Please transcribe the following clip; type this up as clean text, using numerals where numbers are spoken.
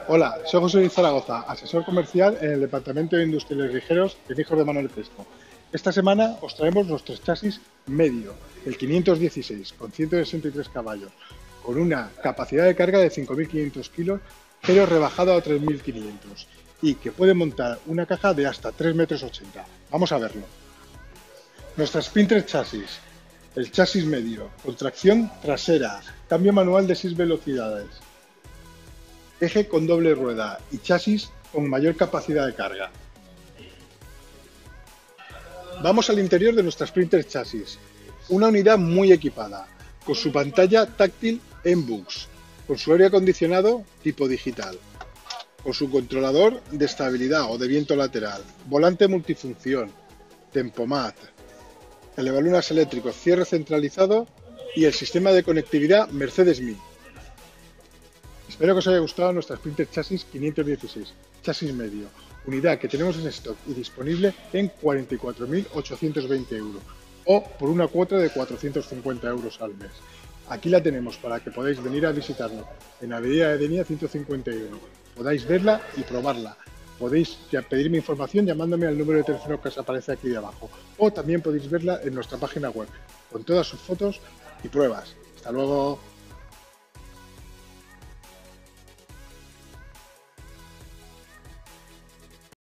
Hola, soy José Luis Zaragoza, asesor comercial en el Departamento de Industriales Ligeros de Hijos de Manuel Crespo. Esta semana os traemos nuestros chasis medio, el 516, con 163 caballos, con una capacidad de carga de 5.500 kilos, pero rebajado a 3.500, y que puede montar una caja de hasta 3,80 m. Vamos a verlo. Nuestra Sprinter chasis, el chasis medio, con tracción trasera, cambio manual de 6 velocidades, eje con doble rueda y chasis con mayor capacidad de carga. Vamos al interior de nuestra Sprinter chasis, una unidad muy equipada, con su pantalla táctil MBUX, con su aire acondicionado tipo digital, con su controlador de estabilidad o de viento lateral, volante multifunción, tempomat, elevalunas eléctricos, cierre centralizado y el sistema de conectividad Mercedes-Me. Espero que os haya gustado nuestra Sprinter Chasis 516, chasis medio, unidad que tenemos en stock y disponible en 44.820 euros o por una cuota de 450 euros al mes. Aquí la tenemos para que podáis venir a visitarnos en Avenida de Denia 151. Podáis verla y probarla. Podéis pedirme información llamándome al número de teléfono que os aparece aquí de abajo o también podéis verla en nuestra página web con todas sus fotos y pruebas. Hasta luego.